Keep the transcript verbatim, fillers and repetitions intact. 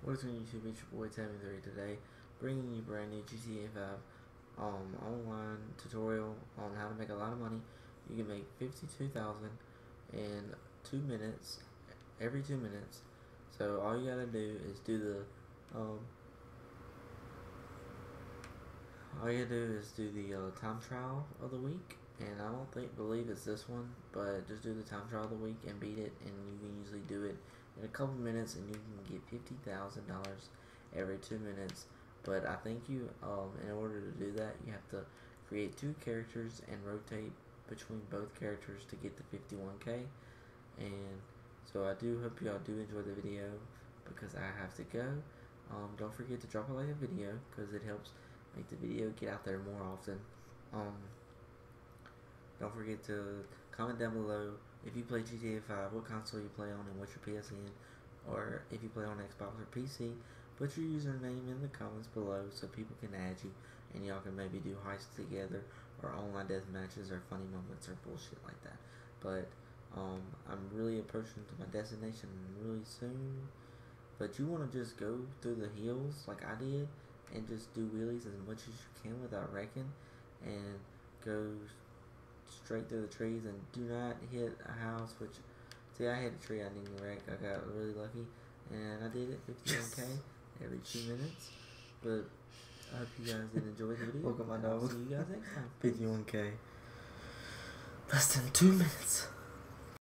What is going on YouTube? It's your boy Tammy three today, bringing you brand new G T A five um, online tutorial on how to make a lot of money. You can make fifty-two thousand in two minutes, every two minutes. So all you gotta do is do the um, all you gotta do is do the uh, time trial of the week, and I don't think believe it's this one, but just do the time trial of the week and beat it, and you can usually do it in a couple minutes, and you can get fifty thousand dollars every two minutes. But I think you, um, in order to do that, you have to create two characters and rotate between both characters to get the fifty-one K. And so I do hope y'all do enjoy the video because I have to go. Um, don't forget to drop a like a video because it helps make the video get out there more often. Um, don't forget to comment down below if you play G T A five, what console you play on and what's your P S N, or if you play on Xbox or P C. Put your username in the comments below so people can add you and y'all can maybe do heists together or online death matches or funny moments or bullshit like that. But um, I'm really approaching to my destination really soon. But you want to just go through the hills like I did and just do wheelies as much as you can without wrecking, and go straight through the trees and do not hit a house. Which, see, I hit a tree I didn't wreck. I got really lucky and I did it fifty-one K every two minutes. But I hope you guys did enjoy the video. Look at my and I'll nose. see you guys next time. fifty-one K. Less than two minutes.